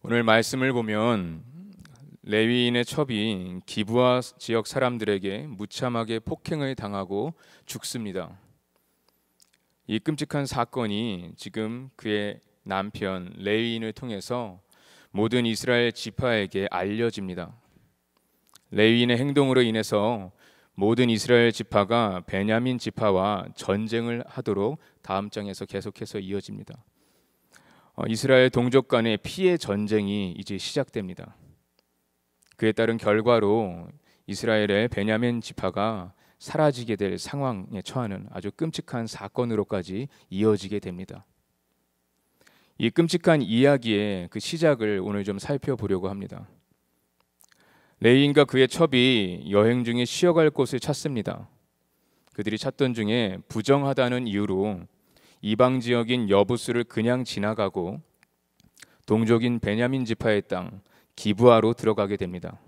오늘 말씀을 보면 레위인의 첩이 기브아 지역 사람들에게 무참하게 폭행을 당하고 죽습니다. 이 끔찍한 사건이 지금 그의 남편 레위인을 통해서 모든 이스라엘 지파에게 알려집니다. 레위인의 행동으로 인해서 모든 이스라엘 지파가 베냐민 지파와 전쟁을 하도록 다음 장에서 계속해서 이어집니다. 이스라엘 동족 간의 피해 전쟁이 이제 시작됩니다. 그에 따른 결과로 이스라엘의 베냐민 지파가 사라지게 될 상황에 처하는 아주 끔찍한 사건으로까지 이어지게 됩니다. 이 끔찍한 이야기의 그 시작을 오늘 좀 살펴보려고 합니다. 레위인과 그의 첩이 여행 중에 쉬어갈 곳을 찾습니다. 그들이 찾던 중에 부정하다는 이유로 이방 지역인 여부스를 그냥 지나가고 동족인 베냐민 지파의 땅 기브아로 들어가게 됩니다.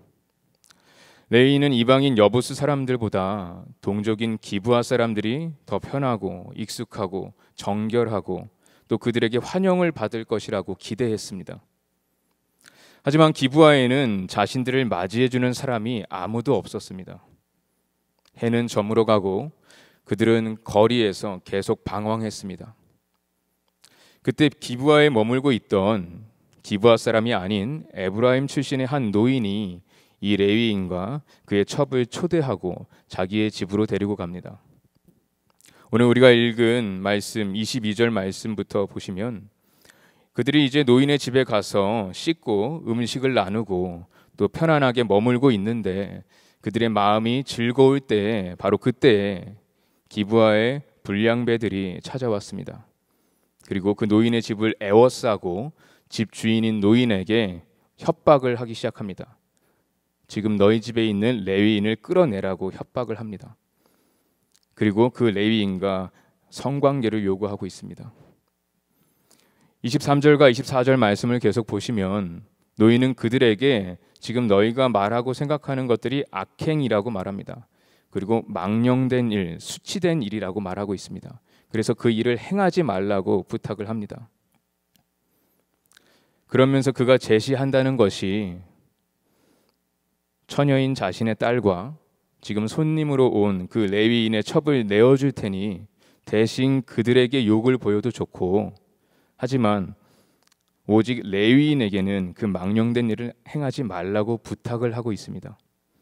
레위인은 이방인 여부스 사람들보다 동족인 기브아 사람들이 더 편하고 익숙하고 정결하고 또 그들에게 환영을 받을 것이라고 기대했습니다. 하지만 기브아에는 자신들을 맞이해주는 사람이 아무도 없었습니다. 해는 저물어 가고 그들은 거리에서 계속 방황했습니다. 그때 기브아에 머물고 있던 기브아 사람이 아닌 에브라임 출신의 한 노인이 이 레위인과 그의 첩을 초대하고 자기의 집으로 데리고 갑니다. 오늘 우리가 읽은 말씀 22절 말씀부터 보시면 그들이 이제 노인의 집에 가서 씻고 음식을 나누고 또 편안하게 머물고 있는데 그들의 마음이 즐거울 때 바로 그때에 기브아의 불량배들이 찾아왔습니다. 그리고 그 노인의 집을 에워싸고 집 주인인 노인에게 협박을 하기 시작합니다. 지금 너희 집에 있는 레위인을 끌어내라고 협박을 합니다. 그리고 그 레위인과 성관계를 요구하고 있습니다. 23절과 24절 말씀을 계속 보시면 노인은 그들에게 지금 너희가 말하고 생각하는 것들이 악행이라고 말합니다. 그리고 망령된 일, 수치된 일이라고 말하고 있습니다. 그래서 그 일을 행하지 말라고 부탁을 합니다. 그러면서 그가 제시한다는 것이 처녀인 자신의 딸과 지금 손님으로 온 그 레위인의 첩을 내어줄 테니 대신 그들에게 욕을 보여도 좋고 하지만 오직 레위인에게는 그 망령된 일을 행하지 말라고 부탁을 하고 있습니다.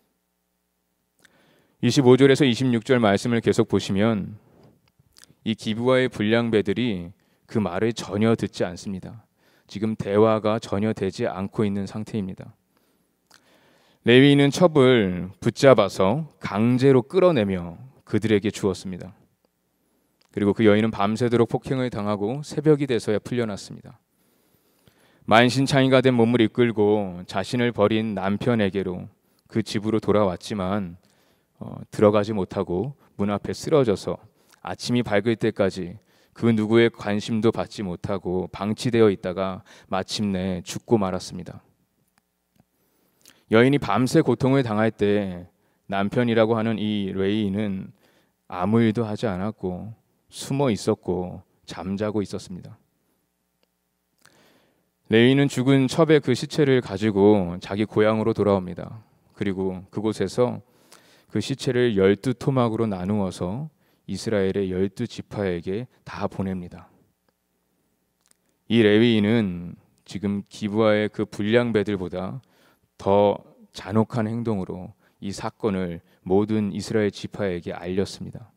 25절에서 26절 말씀을 계속 보시면 이 기브아의 불량배들이 그 말을 전혀 듣지 않습니다. 지금 대화가 전혀 되지 않고 있는 상태입니다. 레위인은 첩을 붙잡아서 강제로 끌어내며 그들에게 주었습니다. 그리고 그 여인은 밤새도록 폭행을 당하고 새벽이 돼서야 풀려났습니다. 만신창이가 된 몸을 이끌고 자신을 버린 남편에게로 그 집으로 돌아왔지만 들어가지 못하고 문 앞에 쓰러져서 아침이 밝을 때까지 그 누구의 관심도 받지 못하고 방치되어 있다가 마침내 죽고 말았습니다. 여인이 밤새 고통을 당할 때 남편이라고 하는 이 레위인은 아무 일도 하지 않았고 숨어 있었고 잠자고 있었습니다. 레위인은 죽은 첩의 그 시체를 가지고 자기 고향으로 돌아옵니다. 그리고 그곳에서 그 시체를 12토막으로 나누어서 이스라엘의 12지파에게 다 보냅니다. 이 레위인은 지금 기브아의 그 불량배들보다 더 잔혹한 행동으로 이 사건을 모든 이스라엘 지파에게 알렸습니다.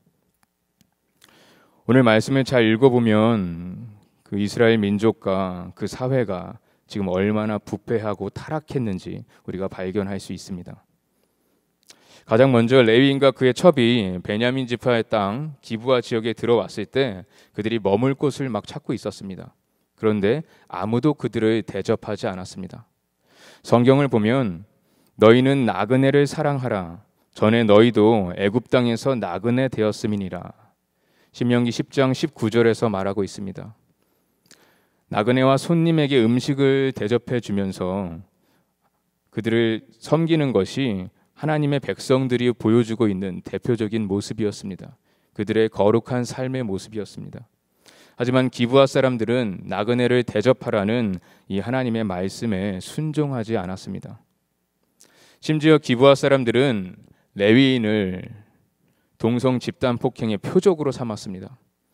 오늘 말씀을 잘 읽어보면 그 이스라엘 민족과 그 사회가 지금 얼마나 부패하고 타락했는지 우리가 발견할 수 있습니다. 가장 먼저 레위인과 그의 첩이 베냐민 지파의 땅 기브아 지역에 들어왔을 때 그들이 머물 곳을 막 찾고 있었습니다. 그런데 아무도 그들을 대접하지 않았습니다. 성경을 보면 너희는 나그네를 사랑하라. 전에 너희도 애굽 땅에서 나그네 되었음이니라. 신명기 10장 19절에서 말하고 있습니다. 나그네와 손님에게 음식을 대접해 주면서 그들을 섬기는 것이 하나님의 백성들이 보여주고 있는 대표적인 모습이었습니다. 그들의 거룩한 삶의 모습이었습니다. 하지만 기브아 사람들은 나그네를 대접하라는 이 하나님의 말씀에 순종하지 않았습니다. 심지어 기브아 사람들은 레위인을 동성 집단 폭행의 표적으로 삼았습니다.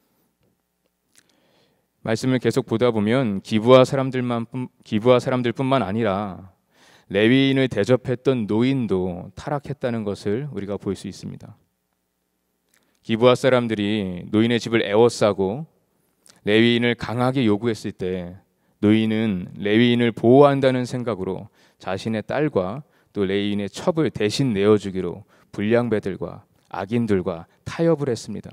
말씀을 계속 보다 보면 기브아 사람들뿐만 아니라 레위인을 대접했던 노인도 타락했다는 것을 우리가 볼 수 있습니다. 기브아 사람들이 노인의 집을 에워싸고 레위인을 강하게 요구했을 때 노인은 레위인을 보호한다는 생각으로 자신의 딸과 또 레위인의 첩을 대신 내어주기로 불량배들과 악인들과 타협을 했습니다.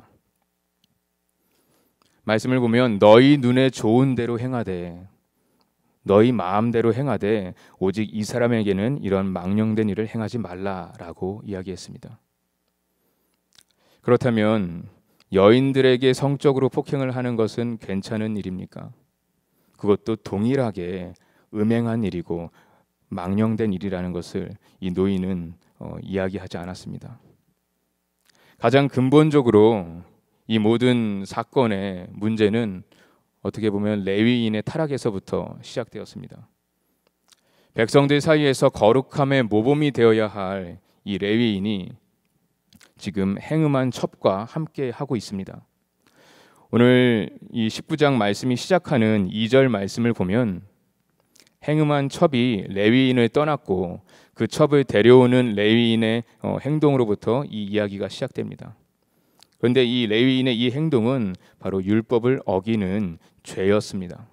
말씀을 보면 너희 눈에 좋은 대로 행하되 너희 마음대로 행하되 오직 이 사람에게는 이런 망령된 일을 행하지 말라라고 이야기했습니다. 그렇다면 여인들에게 성적으로 폭행을 하는 것은 괜찮은 일입니까? 그것도 동일하게 음행한 일이고 망령된 일이라는 것을 이 노인은 이야기하지 않았습니다. 가장 근본적으로 이 모든 사건의 문제는 어떻게 보면 레위인의 타락에서부터 시작되었습니다. 백성들 사이에서 거룩함의 모범이 되어야 할 이 레위인이 지금 행음한 첩과 함께 하고 있습니다. 오늘 이 19장 말씀이 시작하는 2절 말씀을 보면 행음한 첩이 레위인을 떠났고 그 첩을 데려오는 레위인의 행동으로부터 이 이야기가 시작됩니다. 그런데 이 레위인의 이 행동은 바로 율법을 어기는 죄였습니다.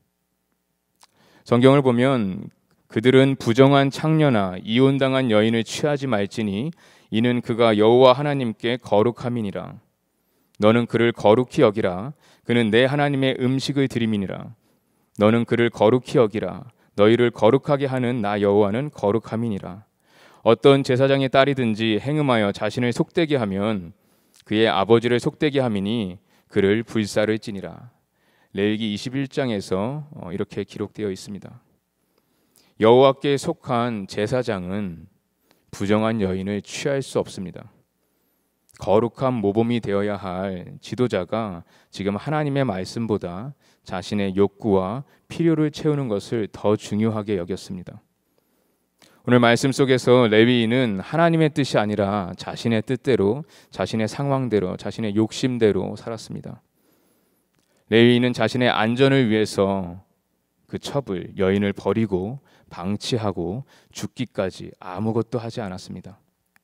성경을 보면 그들은 부정한 창녀나 이혼당한 여인을 취하지 말지니 이는 그가 여호와 하나님께 거룩함이니라. 너는 그를 거룩히 여기라. 그는 내 하나님의 음식을 드림이니라. 너는 그를 거룩히 여기라. 너희를 거룩하게 하는 나 여호와는 거룩함이니라. 어떤 제사장의 딸이든지 행음하여 자신을 속되게 하면 그의 아버지를 속되게 함이니 그를 불살을지니라. 레위기 21장에서 이렇게 기록되어 있습니다. 여호와께 속한 제사장은 부정한 여인을 취할 수 없습니다. 거룩한 모범이 되어야 할 지도자가 지금 하나님의 말씀보다 자신의 욕구와 필요를 채우는 것을 더 중요하게 여겼습니다. 오늘 말씀 속에서 레위인은 하나님의 뜻이 아니라 자신의 뜻대로, 자신의 상황대로, 자신의 욕심대로 살았습니다. 레위인은 자신의 안전을 위해서 그 첩을, 여인을 버리고 방치하고 죽기까지 아무것도 하지 않았습니다.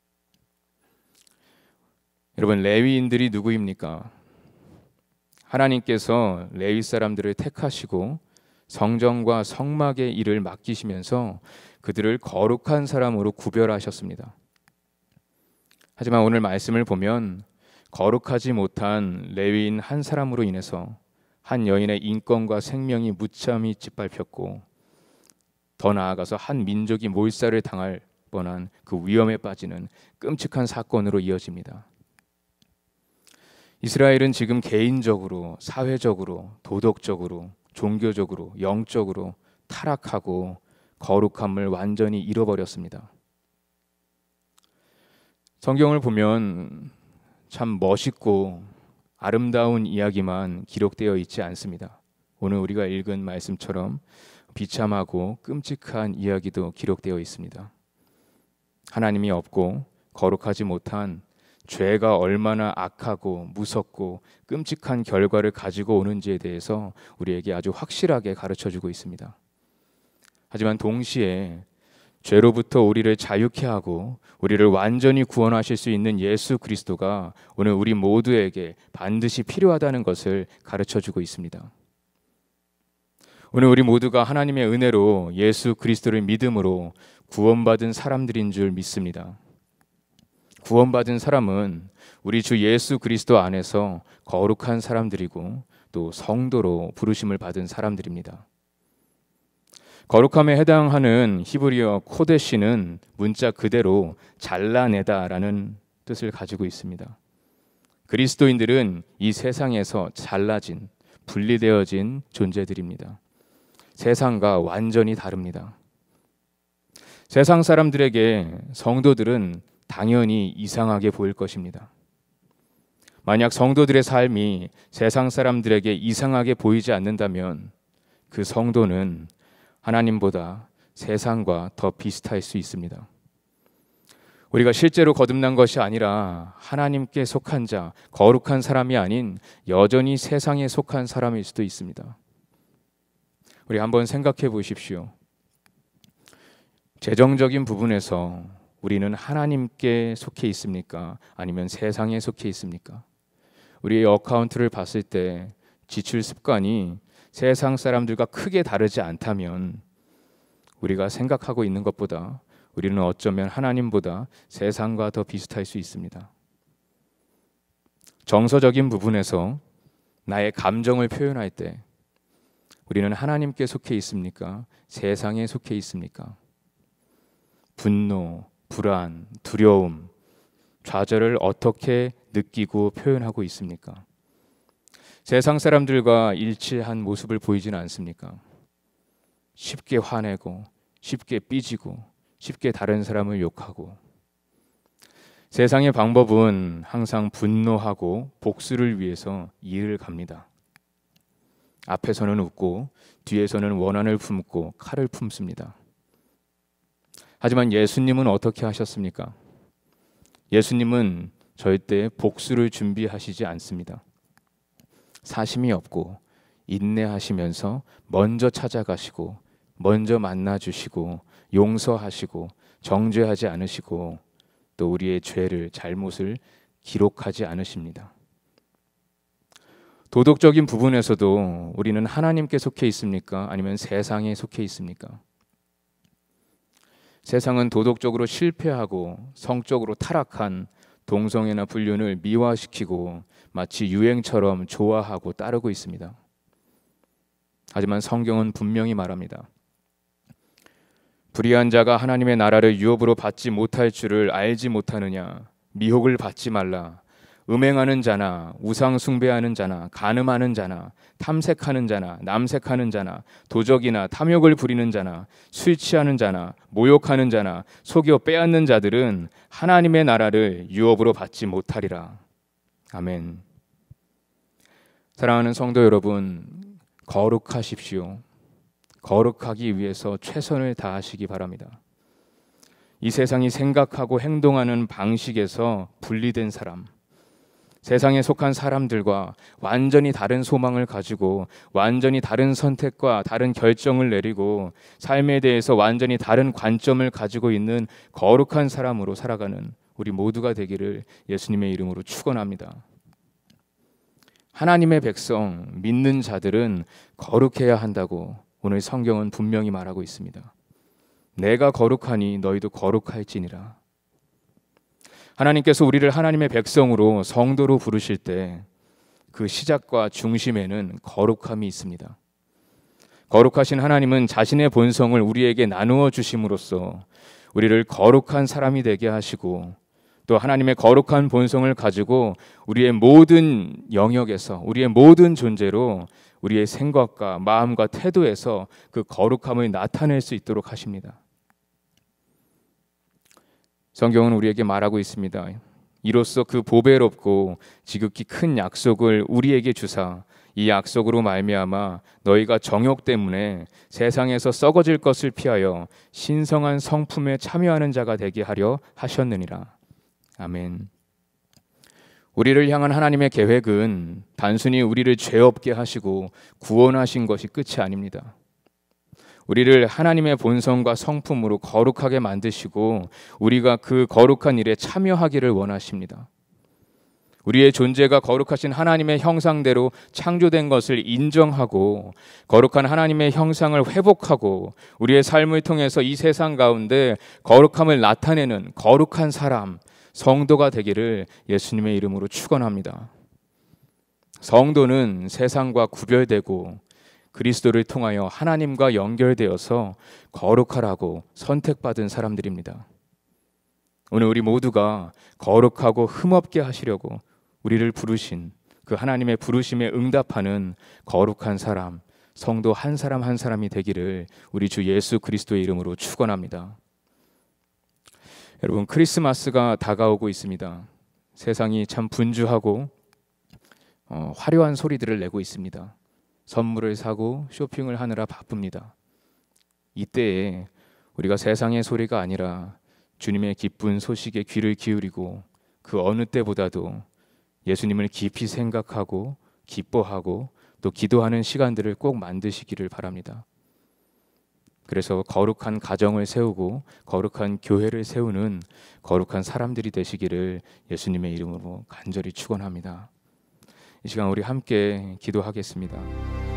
여러분, 레위인들이 누구입니까? 하나님께서 레위 사람들을 택하시고 성전과 성막의 일을 맡기시면서 그들을 거룩한 사람으로 구별하셨습니다. 하지만 오늘 말씀을 보면 거룩하지 못한 레위인 한 사람으로 인해서 한 여인의 인권과 생명이 무참히 짓밟혔고 더 나아가서 한 민족이 몰살을 당할 뻔한 그 위험에 빠지는 끔찍한 사건으로 이어집니다. 이스라엘은 지금 개인적으로, 사회적으로, 도덕적으로, 종교적으로, 영적으로 타락하고 거룩함을 완전히 잃어버렸습니다. 성경을 보면 참 멋있고 아름다운 이야기만 기록되어 있지 않습니다. 오늘 우리가 읽은 말씀처럼 비참하고 끔찍한 이야기도 기록되어 있습니다. 하나님이 없고 거룩하지 못한 죄가 얼마나 악하고 무섭고 끔찍한 결과를 가지고 오는지에 대해서 우리에게 아주 확실하게 가르쳐주고 있습니다. 하지만 동시에 죄로부터 우리를 자유케 하고 우리를 완전히 구원하실 수 있는 예수 그리스도가 오늘 우리 모두에게 반드시 필요하다는 것을 가르쳐주고 있습니다. 오늘 우리 모두가 하나님의 은혜로 예수 그리스도를 믿음으로 구원받은 사람들인 줄 믿습니다. 구원받은 사람은 우리 주 예수 그리스도 안에서 거룩한 사람들이고 또 성도로 부르심을 받은 사람들입니다. 거룩함에 해당하는 히브리어 코데시는 문자 그대로 잘라내다라는 뜻을 가지고 있습니다. 그리스도인들은 이 세상에서 잘라진, 분리되어진 존재들입니다. 세상과 완전히 다릅니다. 세상 사람들에게 성도들은 당연히 이상하게 보일 것입니다. 만약 성도들의 삶이 세상 사람들에게 이상하게 보이지 않는다면 그 성도는 하나님보다 세상과 더 비슷할 수 있습니다. 우리가 실제로 거듭난 것이 아니라 하나님께 속한 자, 거룩한 사람이 아닌 여전히 세상에 속한 사람일 수도 있습니다. 우리 한번 생각해 보십시오. 재정적인 부분에서 우리는 하나님께 속해 있습니까? 아니면 세상에 속해 있습니까? 우리의 어카운트를 봤을 때 지출 습관이 세상 사람들과 크게 다르지 않다면 우리가 생각하고 있는 것보다 우리는 어쩌면 하나님보다 세상과 더 비슷할 수 있습니다. 정서적인 부분에서 나의 감정을 표현할 때 우리는 하나님께 속해 있습니까? 세상에 속해 있습니까? 분노, 불안, 두려움, 좌절을 어떻게 느끼고 표현하고 있습니까? 세상 사람들과 일치한 모습을 보이지는 않습니까? 쉽게 화내고 쉽게 삐지고 쉽게 다른 사람을 욕하고 세상의 방법은 항상 분노하고 복수를 위해서 이를 갑니다. 앞에서는 웃고 뒤에서는 원한을 품고 칼을 품습니다. 하지만 예수님은 어떻게 하셨습니까? 예수님은 절대 복수를 준비하시지 않습니다. 사심이 없고 인내하시면서 먼저 찾아가시고 먼저 만나주시고 용서하시고 정죄하지 않으시고 또 우리의 죄를 잘못을 기록하지 않으십니다. 도덕적인 부분에서도 우리는 하나님께 속해 있습니까? 아니면 세상에 속해 있습니까? 세상은 도덕적으로 실패하고 성적으로 타락한 동성애나 불륜을 미화시키고 마치 유행처럼 좋아하고 따르고 있습니다. 하지만 성경은 분명히 말합니다. 불의한 자가 하나님의 나라를 유업으로 받지 못할 줄을 알지 못하느냐? 미혹을 받지 말라. 음행하는 자나 우상 숭배하는 자나 간음하는 자나 탐색하는 자나 남색하는 자나 도적이나 탐욕을 부리는 자나 술 취하는 자나 모욕하는 자나 속여 빼앗는 자들은 하나님의 나라를 유업으로 받지 못하리라. 아멘. 사랑하는 성도 여러분, 거룩하십시오. 거룩하기 위해서 최선을 다하시기 바랍니다. 이 세상이 생각하고 행동하는 방식에서 분리된 사람, 세상에 속한 사람들과 완전히 다른 소망을 가지고 완전히 다른 선택과 다른 결정을 내리고 삶에 대해서 완전히 다른 관점을 가지고 있는 거룩한 사람으로 살아가는 우리 모두가 되기를 예수님의 이름으로 축원합니다. 하나님의 백성, 믿는 자들은 거룩해야 한다고 오늘 성경은 분명히 말하고 있습니다. 내가 거룩하니 너희도 거룩할지니라. 하나님께서 우리를 하나님의 백성으로 성도로 부르실 때 그 시작과 중심에는 거룩함이 있습니다. 거룩하신 하나님은 자신의 본성을 우리에게 나누어 주심으로써 우리를 거룩한 사람이 되게 하시고 또 하나님의 거룩한 본성을 가지고 우리의 모든 영역에서 우리의 모든 존재로 우리의 생각과 마음과 태도에서 그 거룩함을 나타낼 수 있도록 하십니다. 성경은 우리에게 말하고 있습니다. 이로써 그 보배롭고 지극히 큰 약속을 우리에게 주사 이 약속으로 말미암아 너희가 정욕 때문에 세상에서 썩어질 것을 피하여 신성한 성품에 참여하는 자가 되게 하려 하셨느니라. 아멘. 우리를 향한 하나님의 계획은 단순히 우리를 죄 없게 하시고 구원하신 것이 끝이 아닙니다. 우리를 하나님의 본성과 성품으로 거룩하게 만드시고 우리가 그 거룩한 일에 참여하기를 원하십니다. 우리의 존재가 거룩하신 하나님의 형상대로 창조된 것을 인정하고 거룩한 하나님의 형상을 회복하고 우리의 삶을 통해서 이 세상 가운데 거룩함을 나타내는 거룩한 사람, 성도가 되기를 예수님의 이름으로 축원합니다. 성도는 세상과 구별되고 그리스도를 통하여 하나님과 연결되어서 거룩하라고 선택받은 사람들입니다. 오늘 우리 모두가 거룩하고 흠없게 하시려고 우리를 부르신 그 하나님의 부르심에 응답하는 거룩한 사람, 성도 한 사람 한 사람이 되기를 우리 주 예수 그리스도의 이름으로 축원합니다. 여러분, 크리스마스가 다가오고 있습니다. 세상이 참 분주하고 화려한 소리들을 내고 있습니다. 선물을 사고 쇼핑을 하느라 바쁩니다. 이때에 우리가 세상의 소리가 아니라 주님의 기쁜 소식에 귀를 기울이고 그 어느 때보다도 예수님을 깊이 생각하고 기뻐하고 또 기도하는 시간들을 꼭 만드시기를 바랍니다. 그래서 거룩한 가정을 세우고 거룩한 교회를 세우는 거룩한 사람들이 되시기를 예수님의 이름으로 간절히 축원합니다. 이 시간 우리 함께 기도하겠습니다.